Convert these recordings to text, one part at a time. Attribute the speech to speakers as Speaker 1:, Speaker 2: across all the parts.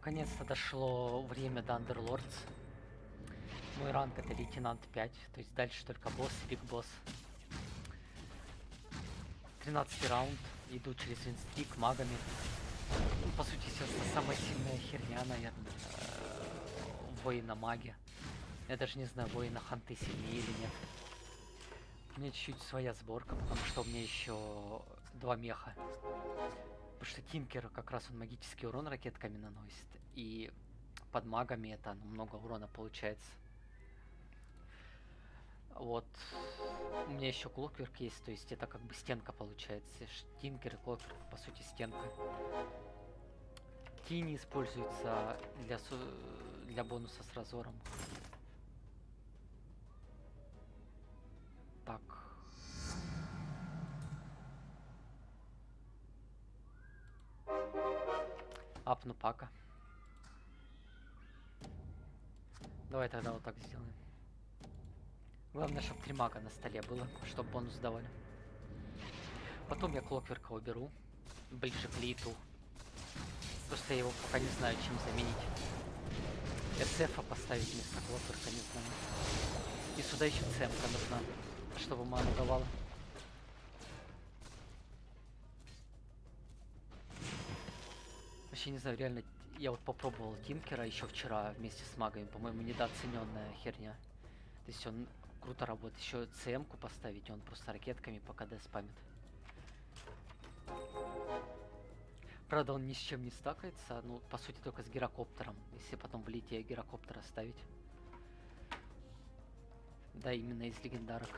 Speaker 1: Наконец-то дошло время до Underlords. Мой ранг это лейтенант 5, то есть дальше только босс и биг босс. 13 раунд, иду через винстрик магами. Ну, по сути, сейчас самая сильная херня, наверное, воина маги. Я даже не знаю, воина ханты сильнее или нет. У меня чуть-чуть своя сборка, потому что у меня еще 2 меха. Потому что Тинкер как раз он магический урон ракетками наносит. И под магами это много урона получается. Вот. У меня еще Клокверк есть, то есть это как бы стенка получается. Тинкер и Клокверк, по сути, стенка. Тини используется для бонуса с разором. Так. Апну пака. Давай тогда вот так сделаем. Главное, чтобы 3 мага на столе было, чтобы бонус давали. Потом я Клокверка уберу. Ближе к литу. Просто я его пока не знаю, чем заменить. СФа поставить вместо Клокверка, не знаю. И сюда еще цемка нужна, чтобы ману давала. Вообще не знаю, реально, я вот попробовал Тинкера еще вчера вместе с магами, по-моему, недооцененная херня. То есть он круто работает. Еще ЦМ-ку поставить, он просто ракетками по КД спамит. Правда, он ни с чем не стакается, ну, по сути, только с гирокоптером. Если потом в лите гирокоптера ставить. Да, именно из легендарок.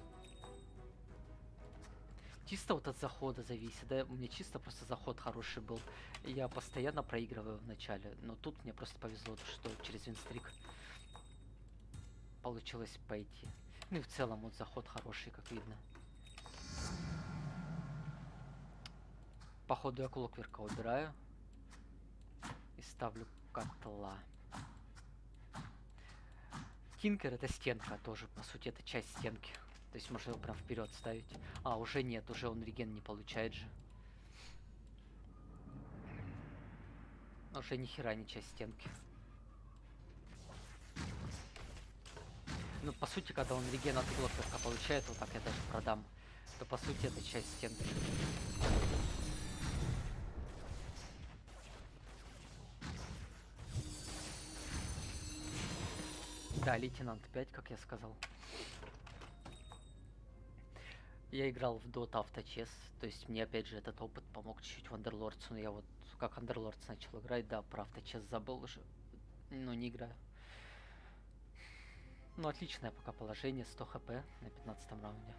Speaker 1: Чисто вот от захода зависит, да, у меня чисто просто заход хороший был. Я постоянно проигрываю в начале, но тут мне просто повезло, что через винстрик получилось пойти. Ну и в целом вот заход хороший, как видно. Походу я Клокверка убираю и ставлю котла. Тинкер это стенка тоже, по сути это часть стенки. То есть можно его прям вперед ставить. А, уже нет, уже он реген не получает же. Уже ни хера не часть стенки. Ну, по сути, когда он реген от Клокверка получает, вот так я даже продам, то по сути это часть стенки. Да, лейтенант 5, как я сказал. Я играл в Dota авточес, то есть мне опять же этот опыт помог чуть-чуть в Underlords, но я вот как Underlords начал играть, да, про авточес забыл уже, но не играю. Ну, отличное пока положение, 100 хп на 15 раунде.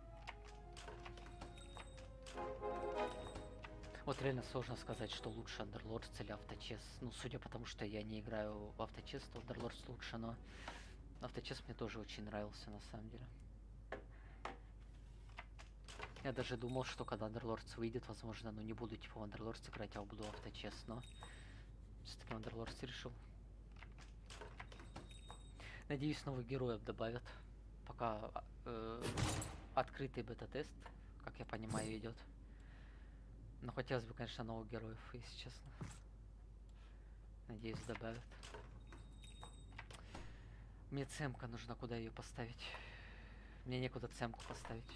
Speaker 1: Вот реально сложно сказать, что лучше Underlords или авточес. Ну, судя по тому, что я не играю в авточес, то Underlords лучше, но авточес мне тоже очень нравился на самом деле. Я даже думал, что когда Underlords выйдет, возможно, ну не буду типа в Underlords играть, а буду в авточес, но все-таки в Underlords решил. Надеюсь, новых героев добавят. Пока открытый бета-тест, как я понимаю, идет. Но хотелось бы, конечно, новых героев, если честно. Надеюсь, добавят. Мне цемка нужна, куда ее поставить? Мне некуда цемку поставить.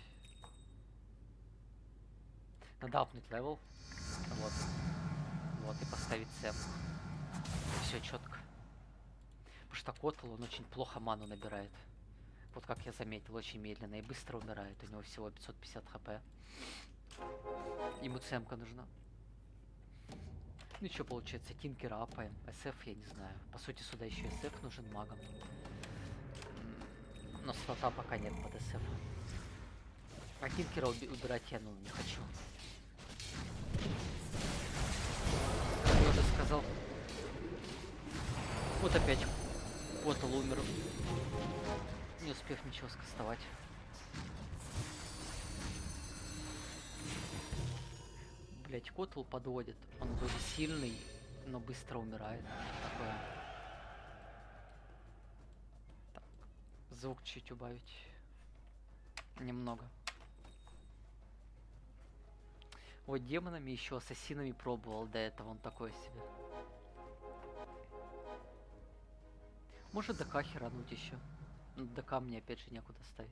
Speaker 1: Надо апнуть левел. Вот. Вот, и поставить цемку. Все четко. Потому что Котл, он очень плохо ману набирает. Вот как я заметил, очень медленно и быстро умирает. У него всего 550 хп. Ему цемка нужна. Ну что получается, Тинкера апаем. СФ я не знаю. По сути, сюда еще СФ нужен магом. Но слота пока нет под СФ. А Тинкера убирать я ну не хочу. Как я уже сказал. Вот опять Котл умер. Не успев ничего скастовать. Блять, Котл подводит. Он вроде сильный, но быстро умирает. Такое. Так. Звук чуть убавить. Немного. Вот демонами еще ассасинами пробовал до этого, он такой себе. Может ДК херануть еще. Но ДК мне опять же некуда ставить.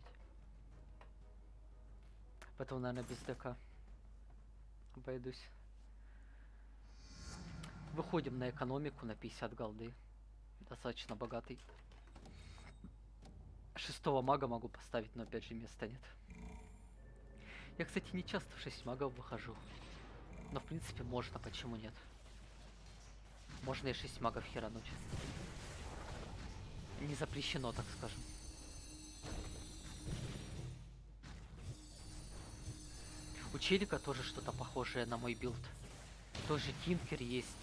Speaker 1: Поэтому, наверное, без ДК обойдусь. Выходим на экономику на 50 голды. Достаточно богатый. Шестого мага могу поставить, но опять же места нет. Я, кстати, не часто в 6 магов выхожу. Но в принципе можно, почему нет? Можно и 6 магов херануть. Не запрещено, так скажем. У Челика тоже что-то похожее на мой билд. Тоже Тинкер есть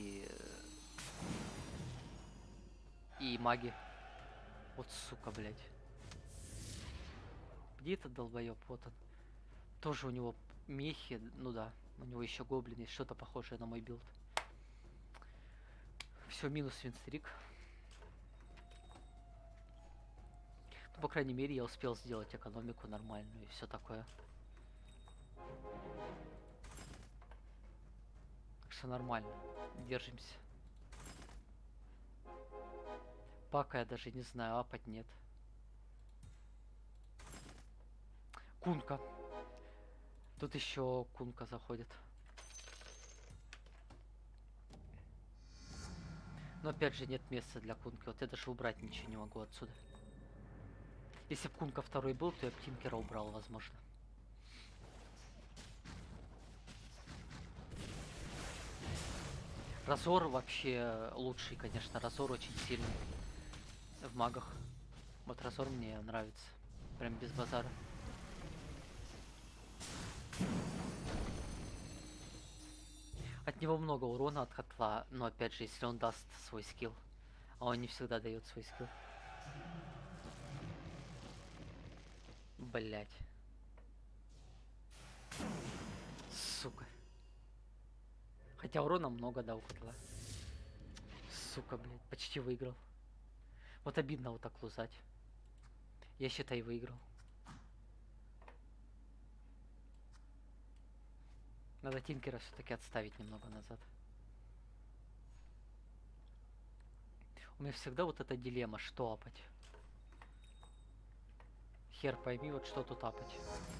Speaker 1: и маги. Вот сука, блядь. Где этот долбоёб? Вот он. Тоже у него мехи, ну да. У него еще гоблин есть, что-то похожее на мой билд. Все, минус винстрик. Ну, по крайней мере, я успел сделать экономику нормальную и все такое. Так что нормально. Держимся. Пака я даже не знаю, апать нет. Кунка. Тут еще кунка заходит. Но опять же нет места для кунки. Вот я даже убрать ничего не могу отсюда. Если бы кунка второй был, то я бы Тинкера убрал, возможно. Разор вообще лучший, конечно. Разор очень сильный в магах. Вот Разор мне нравится. Прям без базара. От него много урона от котла, но опять же, если он даст свой скилл. А он не всегда дает свой скилл. Блять. Сука. Хотя урона много, да, у котла. Сука, блядь, почти выиграл. Вот обидно вот так лузать. Я считай выиграл. Надо Тинкера все-таки отставить немного назад. У меня всегда вот эта дилемма, что апать. Хер пойми, вот что тут апать.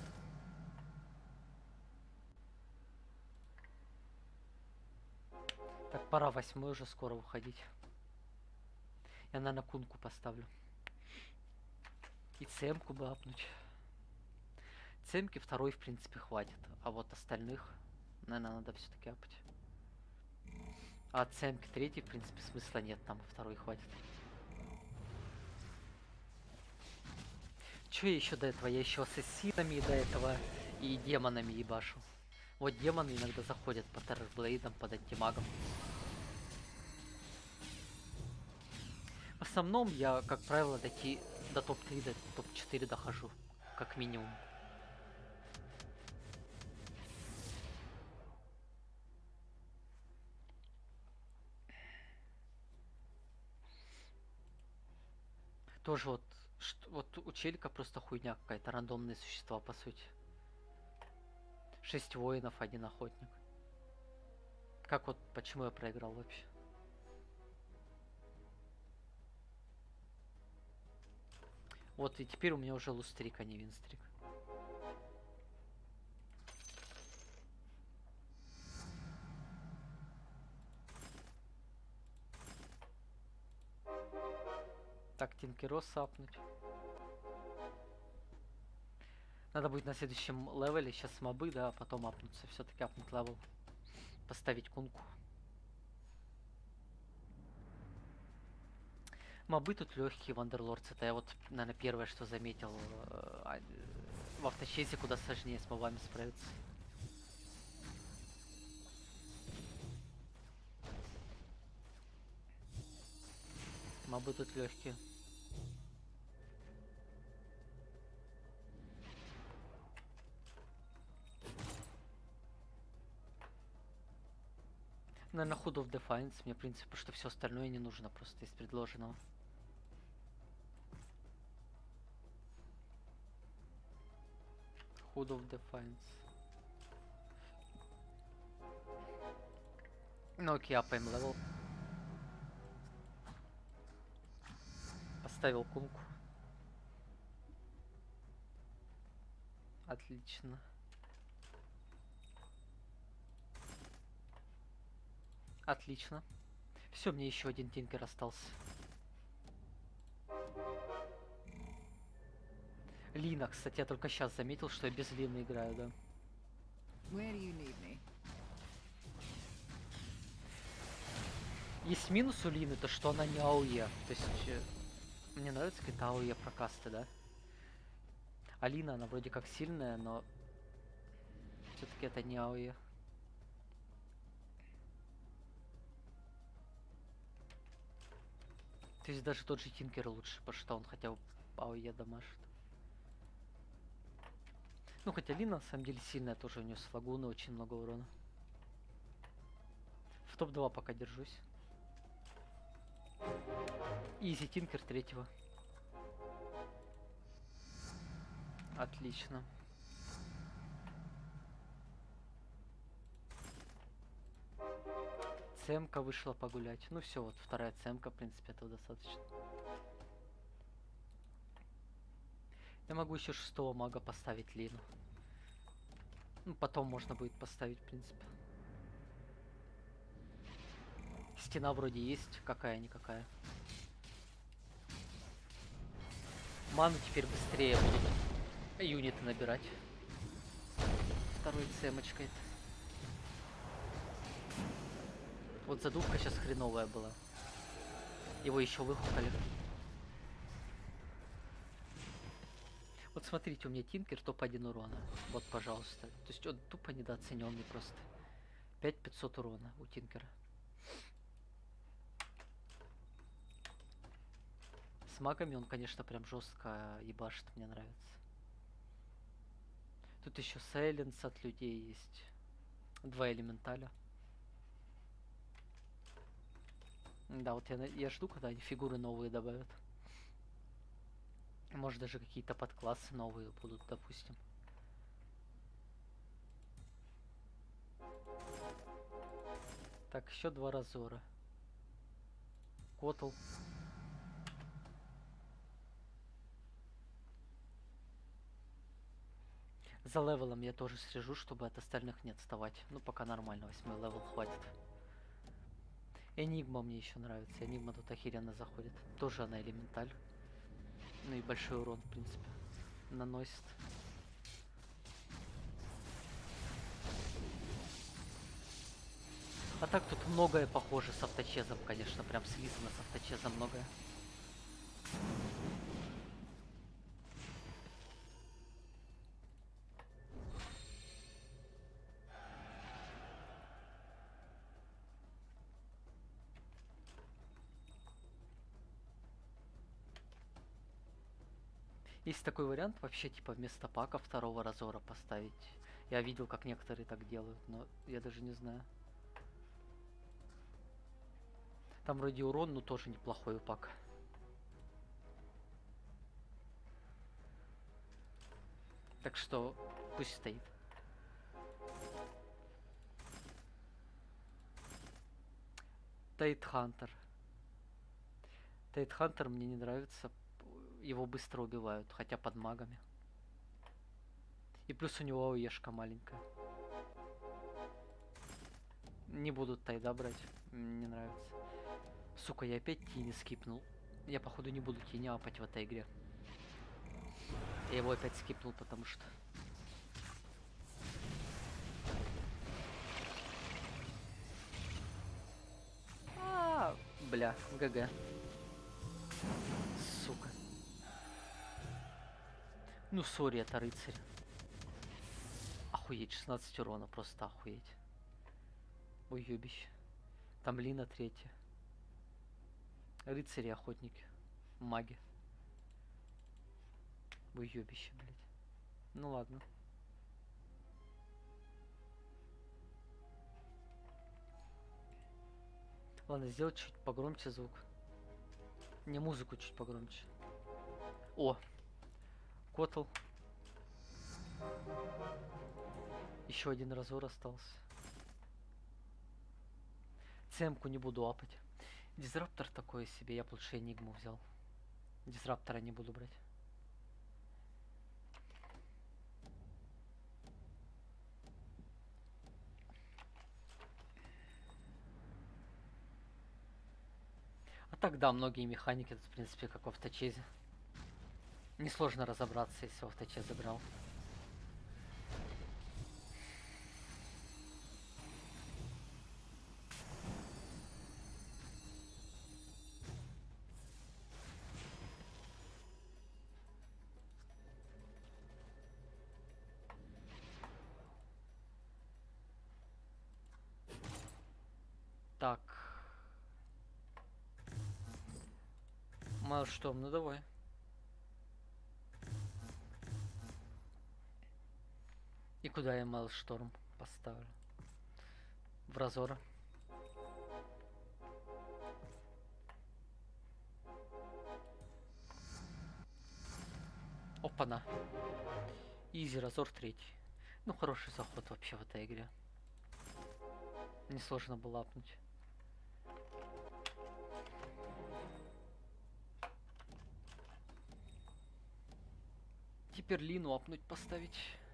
Speaker 1: Так, пора 8 уже скоро уходить. Я, наверное, кунку поставлю. И цемку бы апнуть. Цемки второй, в принципе, хватит. А вот остальных, наверное, надо все-таки апать. А от цемки третий, в принципе, смысла нет. Там второй хватит. Че я еще до этого? Я еще ассасинами до этого и демонами ебашу. Вот демоны иногда заходят по террорблейдам, под антимагом. В основном я, как правило, до топ-3, до топ-4 дохожу. Как минимум. Тоже вот у Челика просто хуйня какая-то, рандомные существа, по сути. 6 воинов, 1 охотник. Как вот, почему я проиграл вообще? Вот, и теперь у меня уже лустрик, а не винстрик. Так, Тинкерос сапнуть. Надо будет на следующем левеле сейчас мобы, да, а потом апнуться. Все-таки апнуть левел. Поставить кунку. Мобы тут легкие, Вандерлордс. Это я вот, наверное, первое, что заметил в авточесе, куда сложнее с мобами справиться. Мобы тут легкие. Наверное, Hood of Defiance. Мне, в принципе, что все остальное не нужно просто из предложенного. Hood of Defiance. Ну окей, апаем левел. Поставил кунку. Отлично. Отлично. Все, мне еще один тинкер остался. Лина, кстати, я только сейчас заметил, что я без Лины играю, да.
Speaker 2: Where do you need me?
Speaker 1: Есть минус у Лины, то что она не АОЕ. То есть мне нравится какие-то АОЕ прокасты, да. Алина, она вроде как сильная, но все-таки это не АОЕ. То есть даже тот же Тинкер лучше, потому что он хотя бы АОЕ дамажит. Ну, хотя Лина на самом деле сильная, тоже у нее с лагуны очень много урона. В топ-2 пока держусь. Изи Тинкер третьего. Отлично. ЦМ-ка вышла погулять. Ну все, вот вторая ЦМ-ка, в принципе, этого достаточно. Я могу еще шестого мага поставить Лину. Ну, потом можно будет поставить, в принципе. Стена вроде есть, какая-никакая. Ману теперь быстрее будут юниты набирать. Второй цемочкой. Вот задувка сейчас хреновая была. Его еще выхукали. Вот смотрите, у меня Тинкер топ-1 урона. Вот, пожалуйста. То есть он тупо недооцененный просто. 5500 урона у Тинкера. С магами он, конечно, прям жестко ебашит, мне нравится. Тут еще сайленс от людей есть. 2 элементаля. Да, вот я жду, когда они фигуры новые добавят. Может, даже какие-то подклассы новые будут, допустим. Так, еще 2 разора. Котл. За левелом я тоже слежу, чтобы от остальных не отставать. Ну, пока нормально, 8 левел хватит. Энигма мне еще нравится. Энигма тут охеренно заходит. Тоже она элементаль. Ну и большой урон, в принципе, наносит. А так тут многое похоже с авточезом, конечно. Прям слизано с авточезом многое. Есть такой вариант вообще, типа, вместо пака второго разора поставить. Я видел, как некоторые так делают, но я даже не знаю. Там вроде урон, но тоже неплохой у пака. Так что пусть стоит. Тайтхантер. Тайтхантер мне не нравится. Его быстро убивают, хотя под магами. И плюс у него АОЕшка маленькая. Не буду тайда брать. Мне не нравится. Сука, я опять тени скипнул. Я походу не буду тени апать в этой игре. Я его опять скипнул, потому что... Бля, ГГ. Сука. Ну, сори, это рыцарь. Охуеть, 16 урона, просто охуеть. Ой, ёбище. Там Лина третья. Рыцари, охотники. Маги. Ой, ёбище, блядь. Ну ладно. Ладно, сделать чуть погромче звук. Не, музыку чуть погромче. О! Котл. Еще один разор остался. Цемку не буду апать. Дизраптор такой себе, я бы лучше Энигму взял. Дизраптора не буду брать. А так да, многие механики, в принципе, как в авточезе. Несложно разобраться, если в авточез забрал. Так. Майлшторм, ну давай. И куда я Майлшторм поставлю? В Разора. Опа-на. Изи, Разор третий. Ну, хороший заход вообще в этой игре. Несложно было апнуть. Теперь Лину апнуть поставить.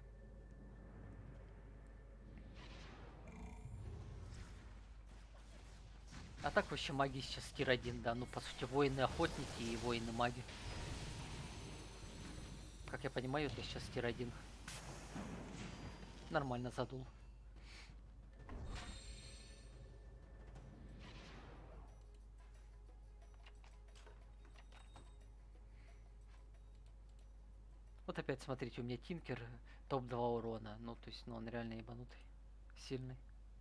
Speaker 1: А так вообще маги сейчас тир 1, да. Ну, по сути, воины-охотники и воины-маги. Как я понимаю, это сейчас тир 1. Нормально задул. Вот опять смотрите, у меня Тинкер топ-2 урона. Ну, то есть, ну, он реально ебанутый. Сильный.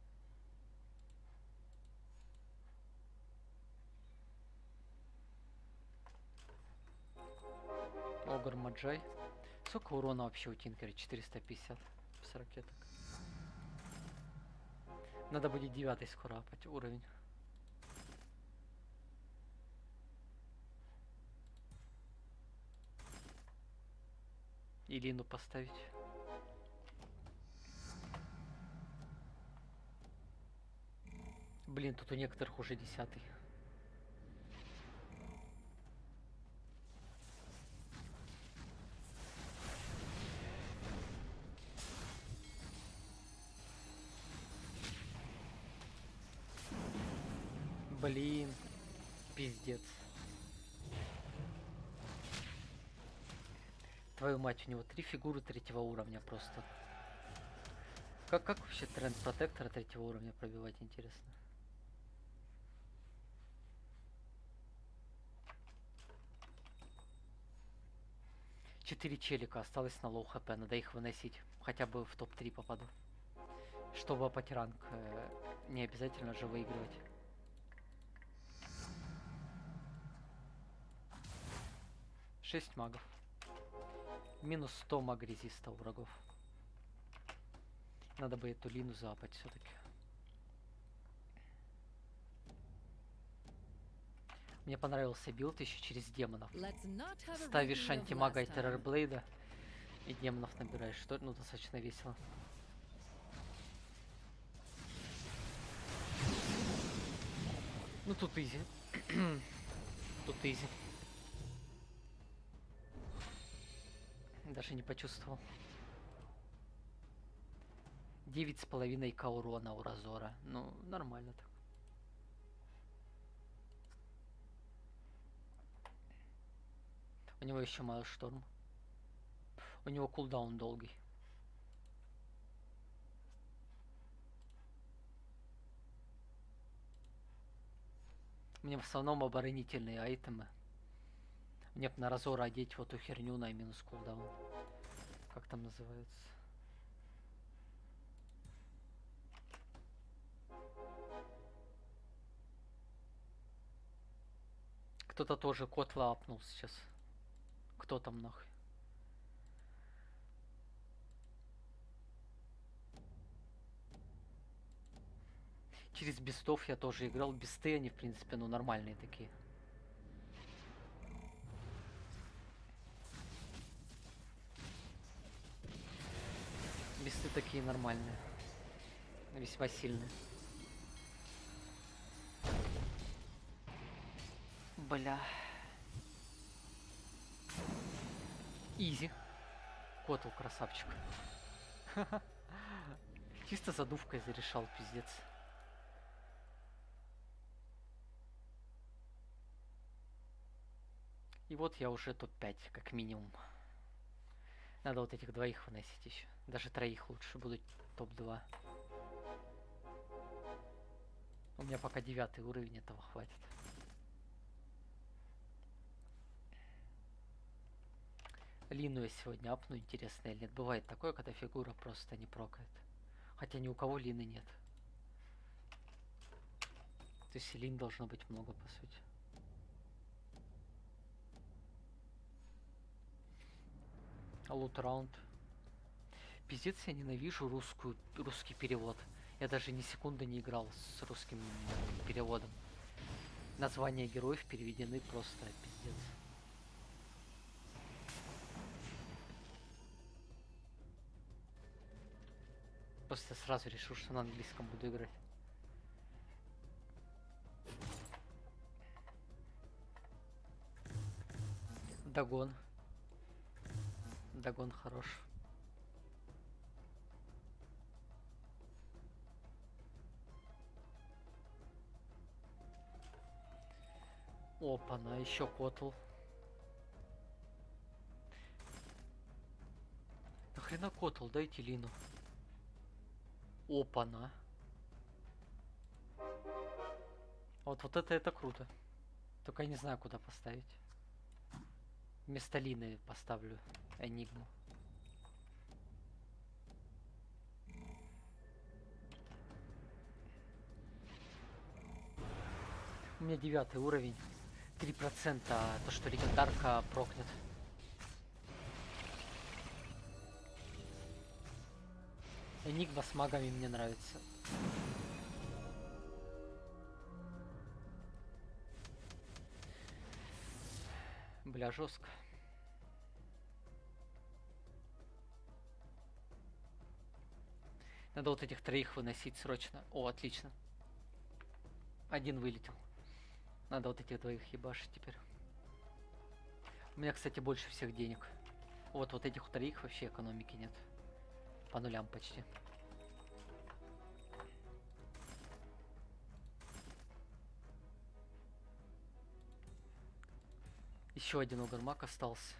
Speaker 1: Огр Маджай. Сколько урона вообще у Тинкера? 450 с ракеток. Надо будет 9 скоро апать уровень. И Лину поставить. Блин, тут у некоторых уже 10. Блин, пиздец. Твою мать, у него 3 фигуры 3-го уровня просто. Как вообще тренд протектора 3-го уровня пробивать, интересно? Четыре челика осталось на лоу хп, надо их выносить. Хотя бы в топ-3 попаду. Чтобы апать ранг, не обязательно же выигрывать. Шесть магов. Минус 100 маг резиста у врагов. Надо бы эту Лину заапать все-таки. Мне понравился билд еще через демонов. Ставишь антимага и террорблейда и демонов набираешь. Что, ну, достаточно весело. Ну, тут изи. Тут изи. Даже не почувствовал. 9,5к урона у Разора. Ну, нормально так. У него еще Майлшторм. У него кулдаун долгий. Мне в основном оборонительные айтемы. Мне б на Разора одеть вот эту херню на минус кулдаун. Как там называется? Кто-то тоже котла апнул сейчас. Кто там нахуй? Через бестов я тоже играл. Бесты они, в принципе, ну нормальные такие. Бесты такие нормальные. Весьма сильные. Бля. Изи. Котл, красавчик. Чисто задувкой зарешал, пиздец. И вот я уже топ-5, как минимум. Надо вот этих двоих выносить еще. Даже троих лучше, будут топ-2. У меня пока 9 уровень, этого хватит. Лину я сегодня апну, интересно или нет. Бывает такое, когда фигура просто не прокает. Хотя ни у кого лины нет. То есть лин должно быть много, по сути. Лут раунд. Пиздец, я ненавижу русский перевод. Я даже ни секунды не играл с русским переводом. Названия героев переведены просто пиздец. Просто сразу решил, что на английском буду играть. Дагон. Дагон хорош. Опа-на, еще котл. Нахрена котл, дайте лину. Опа-на. Вот это круто. Только я не знаю, куда поставить. Вместо лины поставлю Энигму. У меня 9 уровень. 3% то, что легендарка прокнет. Энигма с магами мне нравится. Бля, жестко. Надо вот этих троих выносить срочно. О, отлично. Один вылетел. Надо вот этих двоих ебашить теперь. У меня, кстати, больше всех денег. Вот этих троих вообще экономики нет. По нулям почти. Еще один угормак остался.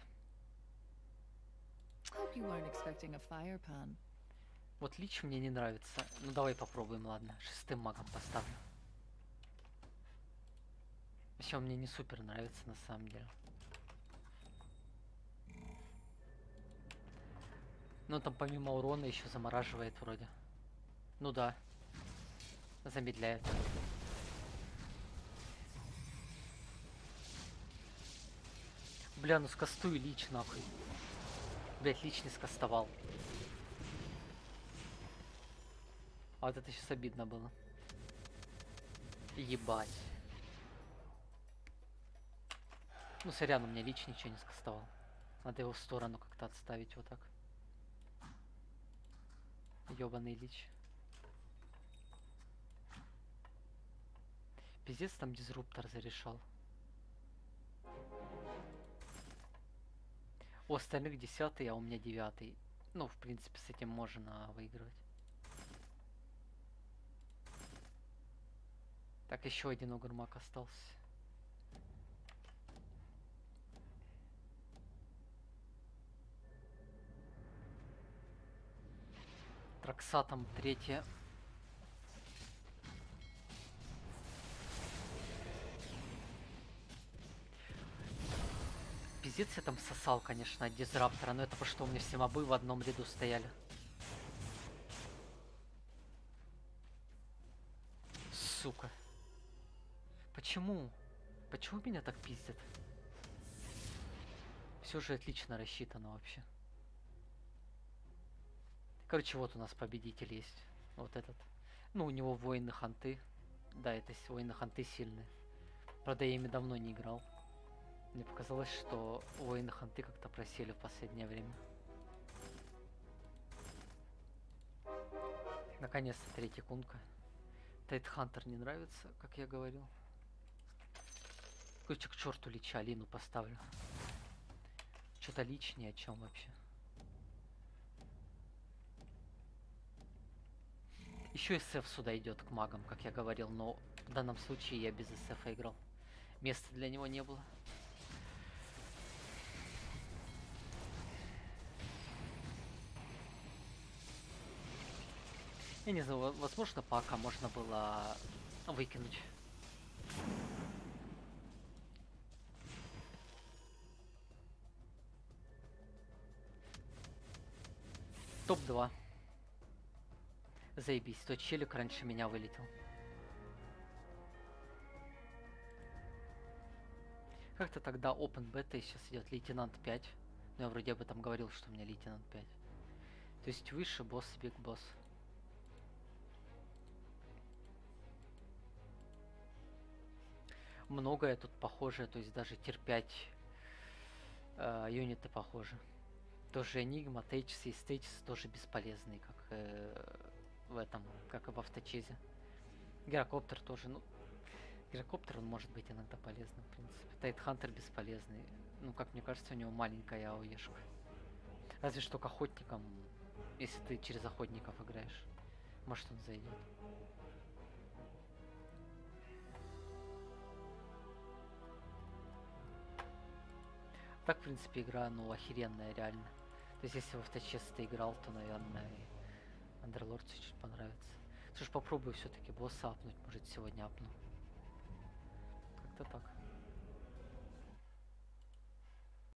Speaker 2: Hope you weren't expecting a fire pan.
Speaker 1: Вот лич мне не нравится. Ну давай попробуем, ладно. 6-м магом поставлю. Вообще он мне не супер нравится на самом деле. Но там помимо урона еще замораживает вроде. Ну да. Замедляет. Бля, ну скастуй лич нахуй. Блять, лич не скастовал. А вот это сейчас обидно было. Ебать. Ну сорян, у меня лич ничего не скастовал. Надо его в сторону как-то отставить вот так. Ёбаный лич. Пиздец, там дизруптор зарешал. У остальных 10-й, а у меня 9-й. Ну, в принципе, с этим можно выигрывать. Так, еще один угормак остался. Траксатом 3-я. Пиздец, я там сосал, конечно, от дизраптора, но это потому что у меня все мобы в одном ряду стояли. Сука. Почему? Почему меня так пиздят? Все же отлично рассчитано вообще. Короче, вот у нас победитель есть. Вот этот. Ну, у него воины ханты. Да, это воины ханты сильные. Правда, я ими давно не играл. Мне показалось, что воины ханты как-то просели в последнее время. Наконец-то 3-я кунка. Тайтхантер не нравится, как я говорил. Короче, к черту лича, Алину поставлю. Что-то личнее, о чем вообще. Еще СФ сюда идет к магам, как я говорил, но в данном случае я без СФ играл. Места для него не было. Я не знаю, возможно, пока можно было выкинуть. Топ-2. Заебись, тот челик раньше меня вылетел. Как-то тогда Open Beta сейчас идет Лейтенант 5. Но я вроде об этом говорил, что у меня Лейтенант 5. То есть выше босс и Биг Босс. Многое тут похоже, то есть даже тир 5 юниты похожи. Тоже Enigma, Тейчс и Стейчс тоже бесполезные, как в этом, как и в авточезе. Гирокоптер тоже, ну, Гирокоптер, он может быть иногда полезным, в принципе. Тайтхантер бесполезный. Ну, как мне кажется, у него маленькая АОЕшка. Разве что к охотникам, если ты через охотников играешь. Может, он зайдет. Так, в принципе, игра, ну, охеренная, реально. То есть, если в авточес ты играл, то, наверное, Андерлорд чуть-чуть понравится. Слушай, попробую все-таки босса апнуть, может, сегодня апну. Как-то так.